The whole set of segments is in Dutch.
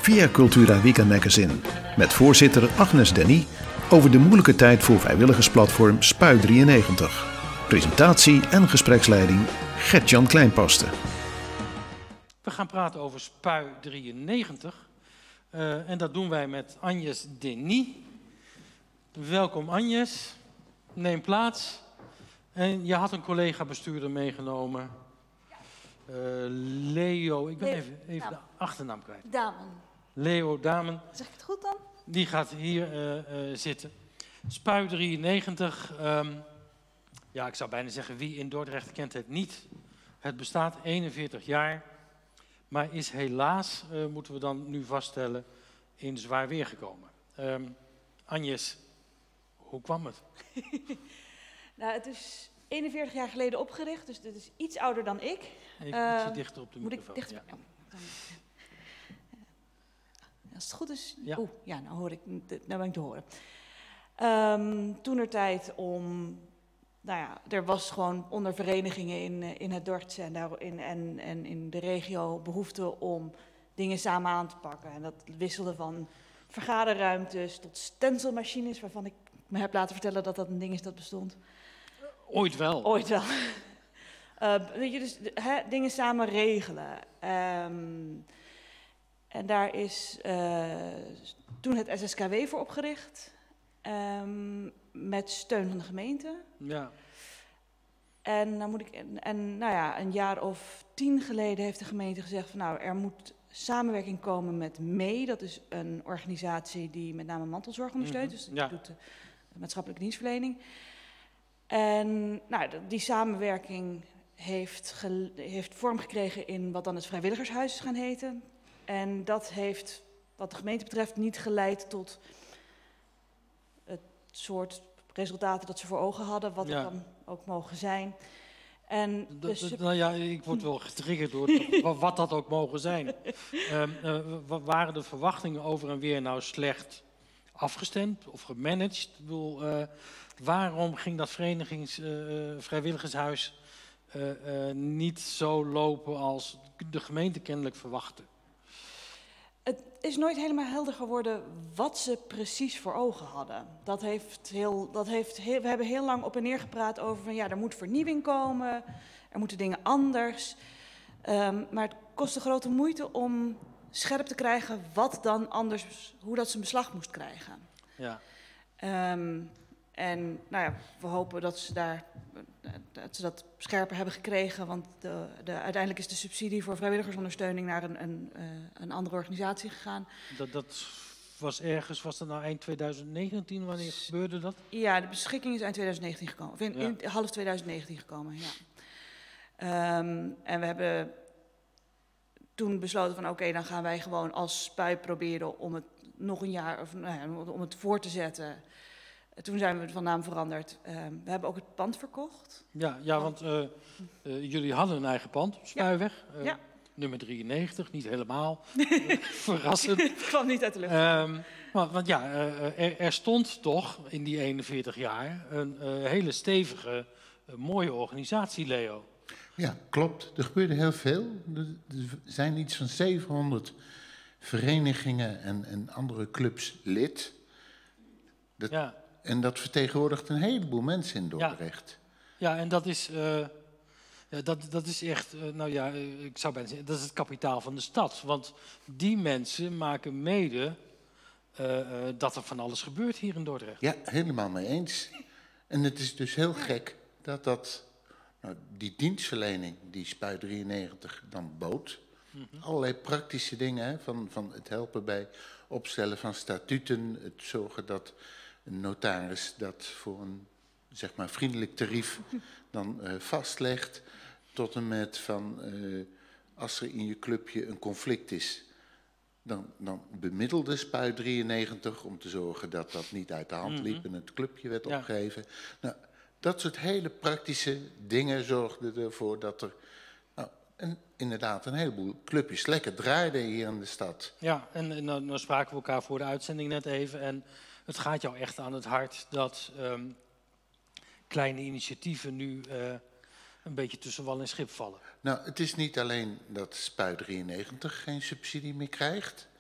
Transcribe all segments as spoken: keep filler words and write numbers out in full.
via Cultura Weekend Magazine met voorzitter Agnes Denny over de moeilijke tijd voor vrijwilligersplatform Spui drieënnegentig. Presentatie en gespreksleiding Gert-Jan Kleinpaste. We gaan praten over Spui drieënnegentig uh, en dat doen wij met Agnes Denny. Welkom Agnes, neem plaats. En je had een collega-bestuurder meegenomen. Uh, Leo, ik ben Leo, even, even de achternaam kwijt. Damen. Leo Damen. Zeg ik het goed dan? Die gaat hier uh, uh, zitten. Spui drieënnegentig, um, ja, ik zou bijna zeggen, wie in Dordrecht kent het niet. Het bestaat eenenveertig jaar, maar is helaas, uh, moeten we dan nu vaststellen, in zwaar weer gekomen. Um, Agnes, hoe kwam het? Nou, het is eenenveertig jaar geleden opgericht, dus dit is iets ouder dan ik. Even uh, ietsje dichter op de moet microfoon. Ik dichter... Ja. Ja. Als het goed is... Ja. Oeh, ja, nou, hoor ik, nou ben ik te horen. Um, toenertijd om... Nou ja, er was gewoon onder verenigingen in, in het Dordtse en, daar, in, en, en in de regio behoefte om dingen samen aan te pakken. En dat wisselde van vergaderruimtes tot stencilmachines, waarvan ik me heb laten vertellen dat dat een ding is dat bestond. Ooit wel. Ooit wel. uh, weet je, dus he, dingen samen regelen. Um, en daar is uh, toen het S S K W voor opgericht, um, met steun van de gemeente. Ja. En, dan moet ik, en, en nou ja, een jaar of tien geleden heeft de gemeente gezegd van nou, er moet samenwerking komen met M E E. Dat is een organisatie die met name mantelzorg ondersteunt. Mm-hmm. Dus die ja. doet de, de maatschappelijke dienstverlening. En nou, die samenwerking heeft, ge, heeft vorm gekregen in wat dan het vrijwilligershuis is gaan heten. En dat heeft, wat de gemeente betreft, niet geleid tot het soort resultaten dat ze voor ogen hadden, wat ja. het dan ook mogen zijn. En dus, dus, nou ja, ik word wel getriggerd door wat dat ook mogen zijn. Um, uh, waren de verwachtingen over en weer nou slecht afgestemd of gemanaged? Ik bedoel, uh, waarom ging dat verenigings, uh, vrijwilligershuis uh, uh, niet zo lopen als de gemeente kennelijk verwachtte? Het is nooit helemaal helder geworden wat ze precies voor ogen hadden. Dat heeft heel, dat heeft heel, we hebben heel lang op en neer gepraat over van ja, er moet vernieuwing komen, er moeten dingen anders. Um, maar het kostte grote moeite om scherp te krijgen wat dan anders, hoe dat zijn beslag moest krijgen. Ja. Um, en nou ja, we hopen dat ze, daar, dat ze dat scherper hebben gekregen, want de, de, uiteindelijk is de subsidie voor vrijwilligersondersteuning naar een, een, uh, een andere organisatie gegaan. Dat, dat was ergens, was dat nou eind twintig negentien, wanneer gebeurde dat? Ja, de beschikking is eind twintig negentien gekomen, of in, ja. in half twintig negentien gekomen, ja. Um, en we hebben toen besloten van oké, okay, dan gaan wij gewoon als Spui proberen om het nog een jaar, of nou ja, om het voor te zetten. Toen zijn we van naam veranderd. Uh, we hebben ook het pand verkocht. Ja, ja want uh, uh, jullie hadden een eigen pand, Spuiweg. Ja. Uh, ja. Nummer drieënnegentig, niet helemaal. Verrassend. Het kwam niet uit de lucht. Um, maar, want ja, uh, er, er stond toch in die eenenveertig jaar een uh, hele stevige, uh, mooie organisatie, Leo. Ja, klopt. Er gebeurde heel veel. Er zijn iets van zevenhonderd verenigingen en, en andere clubs lid. Dat, ja. En dat vertegenwoordigt een heleboel mensen in Dordrecht. Ja, ja en dat is, uh, ja, dat, dat is echt, uh, nou ja, uh, ik zou bijna zeggen, dat is het kapitaal van de stad. Want die mensen maken mede uh, uh, dat er van alles gebeurt hier in Dordrecht. Ja, helemaal mee eens. En het is dus heel gek dat dat, nou, die dienstverlening die Spui drieënnegentig dan bood, mm-hmm. allerlei praktische dingen, hè, van, van het helpen bij opstellen van statuten, het zorgen dat een notaris dat voor een zeg maar vriendelijk tarief dan uh, vastlegt, tot en met van uh, als er in je clubje een conflict is, dan, dan bemiddelde Spui drieënnegentig om te zorgen dat dat niet uit de hand liep mm-hmm. en het clubje werd ja. opgegeven. Nou, dat soort hele praktische dingen zorgden ervoor dat er nou, een, inderdaad een heleboel clubjes lekker draaiden hier in de stad. Ja, en, en dan, dan spraken we elkaar voor de uitzending net even en het gaat jou echt aan het hart dat um, kleine initiatieven nu uh, een beetje tussen wal en schip vallen. Nou, het is niet alleen dat Spui drieënnegentig geen subsidie meer krijgt.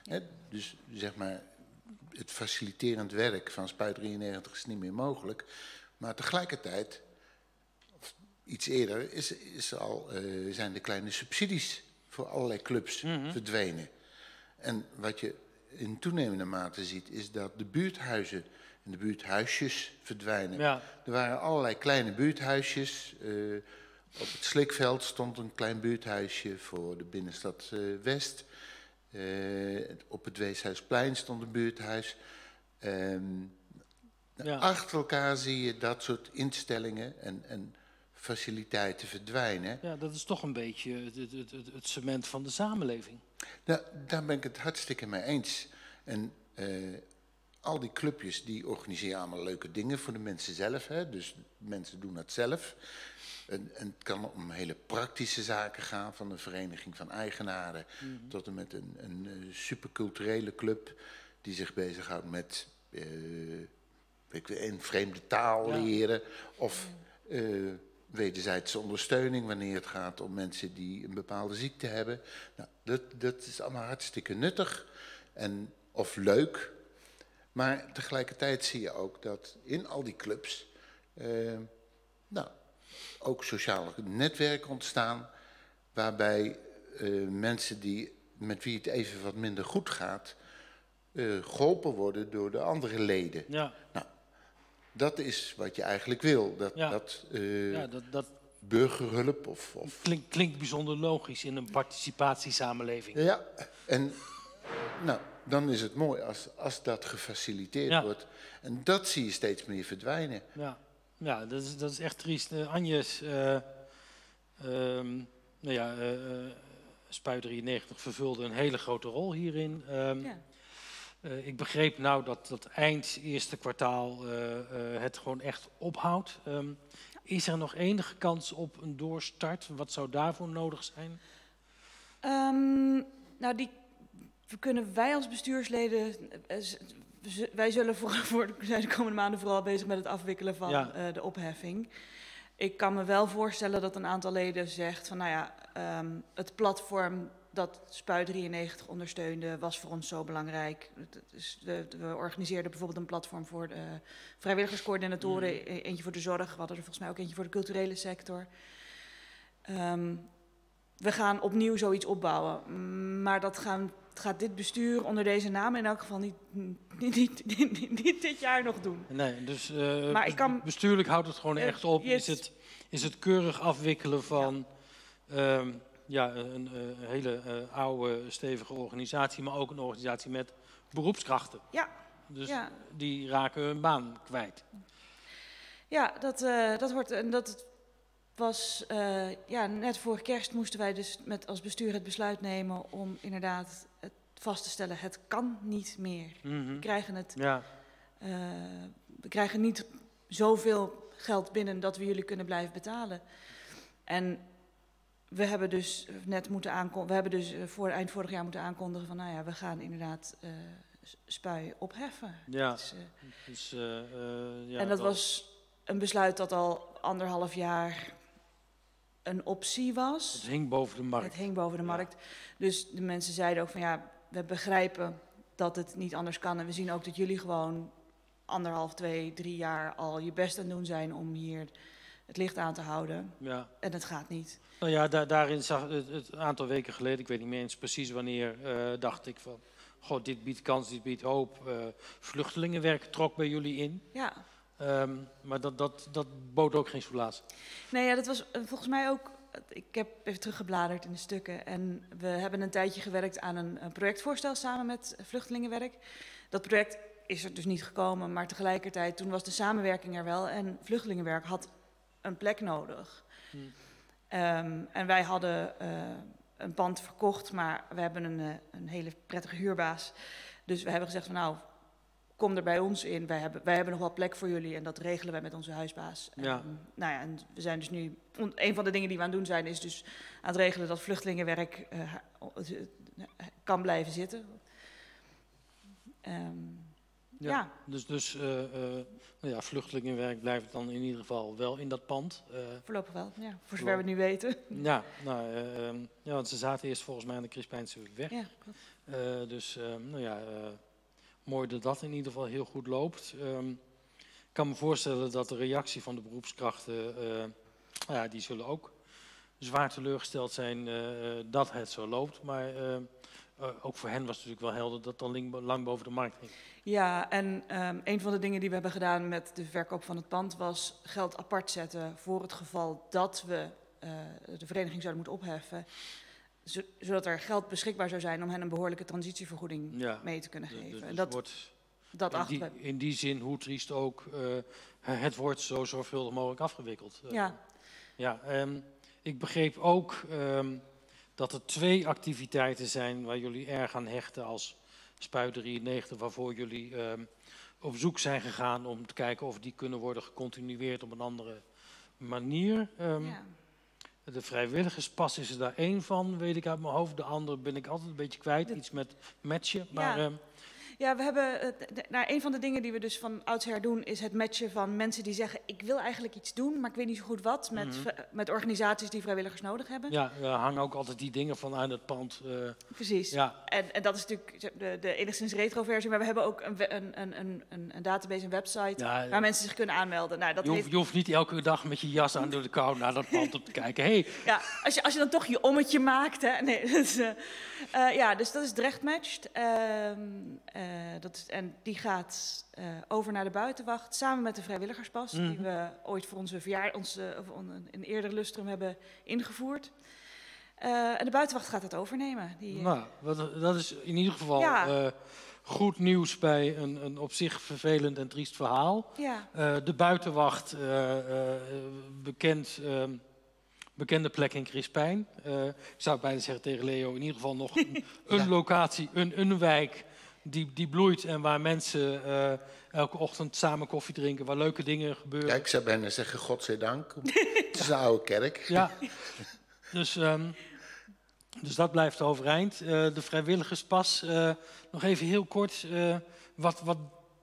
Hè, dus zeg maar, het faciliterend werk van Spuit drieënnegentig is niet meer mogelijk. Maar tegelijkertijd, of iets eerder, is, is al, uh, zijn de kleine subsidies voor allerlei clubs mm-hmm. verdwenen. En wat je in toenemende mate ziet, is dat de buurthuizen en de buurthuisjes verdwijnen. Ja. Er waren allerlei kleine buurthuisjes. Uh, op het Slikveld stond een klein buurthuisje voor de binnenstad uh, West. Uh, op het Weeshuisplein stond een buurthuis. Um, ja. Achter elkaar zie je dat soort instellingen en, en faciliteiten verdwijnen. Ja, dat is toch een beetje het, het, het, het cement van de samenleving. Nou, daar ben ik het hartstikke mee eens. En uh, al die clubjes die organiseren allemaal leuke dingen voor de mensen zelf. Hè? Dus mensen doen dat zelf. En, en het kan om hele praktische zaken gaan, van een vereniging van eigenaren mm-hmm. tot en met een, een, een superculturele club die zich bezighoudt met uh, weet ik, een vreemde taal ja. leren of uh, wederzijdse ondersteuning wanneer het gaat om mensen die een bepaalde ziekte hebben. Nou, dat, dat is allemaal hartstikke nuttig en, of leuk, maar tegelijkertijd zie je ook dat in al die clubs uh, nou, ook sociale netwerken ontstaan, waarbij uh, mensen die, met wie het even wat minder goed gaat, uh, geholpen worden door de andere leden. Ja. Nou, dat is wat je eigenlijk wil. Dat, ja. dat, uh, ja, dat, dat burgerhulp of... of klink, klinkt bijzonder logisch in een participatiesamenleving. Ja, en nou, dan is het mooi als, als dat gefaciliteerd ja. wordt. En dat zie je steeds meer verdwijnen. Ja. Ja, dat is, dat is echt triest. Uh, Agnes, uh, um, nou ja, uh, Spuit drieënnegentig vervulde een hele grote rol hierin. Um, ja. uh, ik begreep nou dat dat eind eerste kwartaal uh, uh, het gewoon echt ophoudt. Um, is er nog enige kans op een doorstart? Wat zou daarvoor nodig zijn? Um, nou, die kunnen wij als bestuursleden... Uh, Wij zullen voor, voor zijn de komende maanden vooral bezig met het afwikkelen van ja. uh, de opheffing. Ik kan me wel voorstellen dat een aantal leden zegt van nou ja, um, het platform dat Spuit drieënnegentig ondersteunde was voor ons zo belangrijk. Dus we, we organiseerden bijvoorbeeld een platform voor de vrijwilligerscoördinatoren, mm. eentje voor de zorg. We hadden er volgens mij ook eentje voor de culturele sector. Um, we gaan opnieuw zoiets opbouwen, maar dat gaan... gaat dit bestuur onder deze naam in elk geval niet, niet, niet, niet, niet dit jaar nog doen. Nee, dus uh, maar ik kan, bestuurlijk houdt het gewoon uh, echt op. Yes. Is, het, is het keurig afwikkelen van ja. Um, ja, een uh, hele uh, oude, stevige organisatie, maar ook een organisatie met beroepskrachten. Ja. Dus ja. die raken hun baan kwijt. Ja, dat, uh, dat hoort... En dat was, uh, ja, net voor kerst moesten wij dus met als bestuur het besluit nemen om inderdaad het vast te stellen, het kan niet meer. Mm-hmm. We krijgen het, ja. uh, we krijgen niet zoveel geld binnen dat we jullie kunnen blijven betalen. En we hebben dus net moeten aankondigen, we hebben dus voor eind vorig jaar moeten aankondigen van, nou ja, we gaan inderdaad uh, Spui opheffen. Ja. Dus, uh, dus, uh, uh, ja, en dat, dat was een besluit dat al anderhalf jaar een optie was. Het hing boven de markt. Het hing boven de markt. Ja. Dus de mensen zeiden ook van ja, we begrijpen dat het niet anders kan. En we zien ook dat jullie gewoon anderhalf, twee, drie jaar al je best aan het doen zijn om hier het licht aan te houden. Ja. En het gaat niet. Nou ja, da daarin zag het, het aantal weken geleden, ik weet niet meer eens precies wanneer, uh, dacht ik van, goh, dit biedt kans, dit biedt hoop. Uh, vluchtelingenwerk trok bij jullie in. Ja. Um, maar dat, dat, dat bood ook geen soelaas. Nee, ja, dat was uh, volgens mij ook... Ik heb even teruggebladerd in de stukken. En we hebben een tijdje gewerkt aan een, een projectvoorstel samen met Vluchtelingenwerk. Dat project is er dus niet gekomen, maar tegelijkertijd toen was de samenwerking er wel. En Vluchtelingenwerk had een plek nodig. Hmm. Um, en wij hadden uh, een pand verkocht, maar we hebben een, uh, een hele prettige huurbaas. Dus we hebben gezegd van nou... Kom er bij ons in, wij hebben, wij hebben nog wel plek voor jullie en dat regelen wij met onze huisbaas. Ja. En, nou ja, en we zijn dus nu, een van de dingen die we aan het doen zijn, is dus aan het regelen dat vluchtelingenwerk uh, kan blijven zitten. Um, ja, ja. Dus, dus uh, uh, nou ja, vluchtelingenwerk blijft dan in ieder geval wel in dat pand. Uh, Voorlopig wel, ja, voor zover we het nu weten. Ja, nou, uh, um, ja, want ze zaten eerst volgens mij aan de Crispijnse weg. Ja, Uh, dus uh, nou ja, uh, mooi dat dat in ieder geval heel goed loopt. Um, ik kan me voorstellen dat de reactie van de beroepskrachten, uh, nou ja, die zullen ook zwaar teleurgesteld zijn uh, dat het zo loopt. Maar uh, uh, ook voor hen was het natuurlijk wel helder dat het dan lang boven de markt ging. Ja, en um, een van de dingen die we hebben gedaan met de verkoop van het pand was geld apart zetten voor het geval dat we uh, de vereniging zouden moeten opheffen. Zodat er geld beschikbaar zou zijn om hen een behoorlijke transitievergoeding ja, mee te kunnen geven. Dus en dat wordt dat in, die, in die zin, hoe triest ook, uh, het wordt zo zorgvuldig mogelijk afgewikkeld. Uh, ja. ja um, ik begreep ook um, dat er twee activiteiten zijn waar jullie erg aan hechten als Spuit drieënnegentig, waarvoor jullie um, op zoek zijn gegaan om te kijken of die kunnen worden gecontinueerd op een andere manier. Um, ja. De vrijwilligerspas is er daar één van, weet ik uit mijn hoofd. De andere ben ik altijd een beetje kwijt, iets met matchen. Maar, ja. um, Ja, we hebben, nou, een van de dingen die we dus van oudsher doen is het matchen van mensen die zeggen ik wil eigenlijk iets doen, maar ik weet niet zo goed wat, met, mm-hmm. met organisaties die vrijwilligers nodig hebben. Ja, er hangen ook altijd die dingen van aan het pand. Uh, Precies, ja. en, en dat is natuurlijk de, de enigszins retro versie, maar we hebben ook een, een, een, een, een database, een website, ja, waar mensen zich kunnen aanmelden. Nou, dat je, hoeft, heeft... je hoeft niet elke dag met je jas aan door de kou naar dat pand op te kijken. Hey. Ja, als je, als je dan toch je ommetje maakt, hè. Nee, dus, uh, uh, ja, dus dat is Drechtmatched. Uh, uh, dat is, en die gaat uh, over naar de buitenwacht, samen met de vrijwilligerspas, mm-hmm. die we ooit voor onze verjaardag, onze, of een eerder lustrum hebben ingevoerd. Uh, en de buitenwacht gaat het overnemen. Die, nou, wat, dat is in ieder geval ja. uh, goed nieuws bij een, een op zich vervelend en triest verhaal. Ja. Uh, de buitenwacht, uh, uh, bekend, uh, bekende plek in Crispijn. Uh, ik zou bijna zeggen tegen Leo, in ieder geval nog een, een ja. locatie, een, een wijk die, die bloeit en waar mensen uh, elke ochtend samen koffie drinken, waar leuke dingen gebeuren. Ja, ik zou bijna zeggen, godzijdank. Het is een oude kerk. Ja, dus, um, dus dat blijft overeind. Uh, de vrijwilligerspas, uh, nog even heel kort, uh, wat, wat,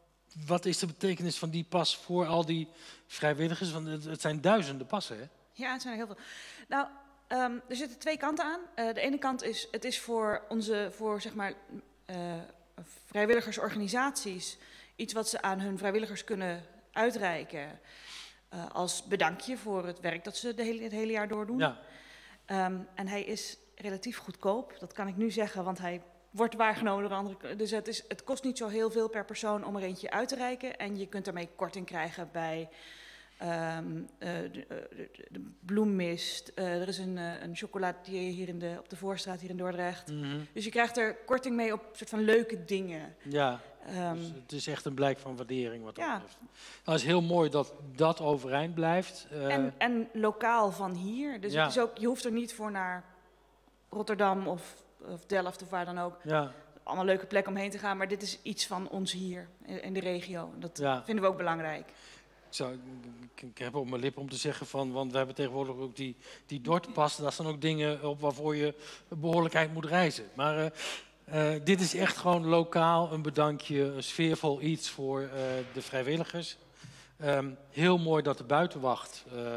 wat is de betekenis van die pas voor al die vrijwilligers? Want het, het zijn duizenden passen, hè? Ja, het zijn er heel veel. Nou, um, er zitten twee kanten aan. Uh, de ene kant is, het is voor onze, voor zeg maar, uh, vrijwilligersorganisaties iets wat ze aan hun vrijwilligers kunnen uitreiken uh, als bedankje voor het werk dat ze de hele, het hele jaar door doen. Ja. Um, en hij is relatief goedkoop, dat kan ik nu zeggen, want hij wordt waargenomen door andere. Dus het, is, het kost niet zo heel veel per persoon om er eentje uit te reiken en je kunt daarmee korting krijgen bij Um, uh, de, de, de bloemmist, uh, er is een, uh, een chocolatier hier in de, op de Voorstraat hier in Dordrecht. Mm-hmm. Dus je krijgt er korting mee op soort van leuke dingen. Ja, um, dus het is echt een blijk van waardering wat dat ja. betreft. Nou, het is heel mooi dat dat overeind blijft. Uh, en, en lokaal van hier. Dus ja. het is ook, je hoeft er niet voor naar Rotterdam of, of Delft of waar dan ook. Ja. Allemaal leuke plekken omheen te gaan, maar dit is iets van ons hier in, in de regio. Dat ja. vinden we ook belangrijk. Zo, ik, ik heb op mijn lip om te zeggen van, want we hebben tegenwoordig ook die, die Dortpas, daar staan ook dingen op waarvoor je behoorlijkheid moet reizen. Maar uh, uh, dit is echt gewoon lokaal een bedankje, een sfeervol iets voor uh, de vrijwilligers. Um, heel mooi dat de buitenwacht, uh,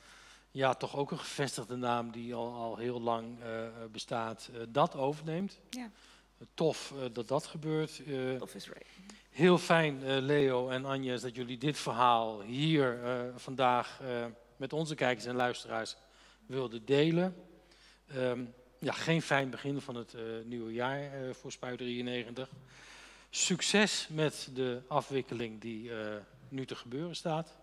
ja toch ook een gevestigde naam die al, al heel lang uh, bestaat, uh, dat overneemt. Ja. Uh, tof uh, dat dat gebeurt. Uh, tof is right. Heel fijn, uh, Leo en Agnes, dat jullie dit verhaal hier uh, vandaag uh, met onze kijkers en luisteraars wilden delen. Um, ja, geen fijn begin van het uh, nieuwe jaar uh, voor Spuit drieënnegentig. Succes met de afwikkeling die uh, nu te gebeuren staat.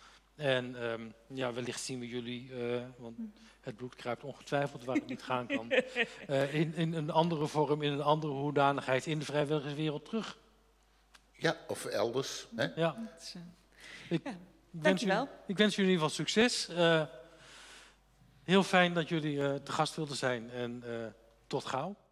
En um, ja, wellicht zien we jullie, uh, want het bloed kruipt ongetwijfeld waar het niet gaan kan, uh, in, in een andere vorm, in een andere hoedanigheid in de vrijwilligerswereld terug. Ja, of elders. Hè? Ja. Ik, ja, wens jullie, ik wens jullie in ieder geval succes. Uh, heel fijn dat jullie uh, te gast wilden zijn en uh, tot gauw.